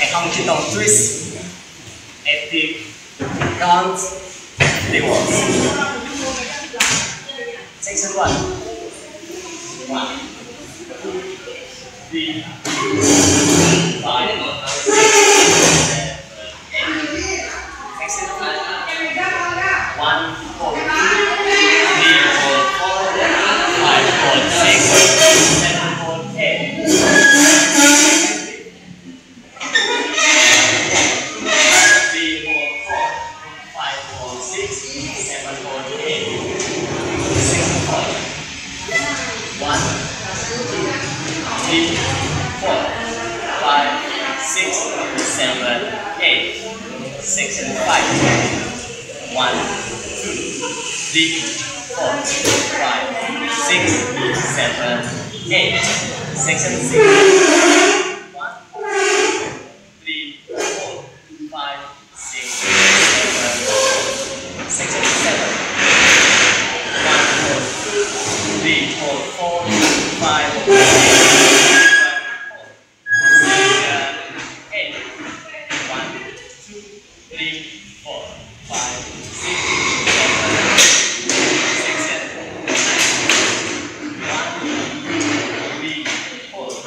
Honky Tonk Twist, Epic Count, Rewards. Section 1. 1, 2, 3, 5, 6, 7, 8. Section 2. 1, 4, 3, 4, 5, 4, 6, 7, 4, 8. Section 5. 1, 2, 3, 4, 5, 6, 7, 8. Section 6. 1, 2, 3, 4, 5, 6, 7. Section 7. 1, 2, 3, 4, 5, 6,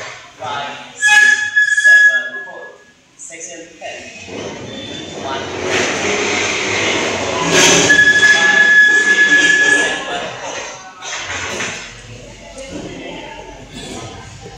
10. 1.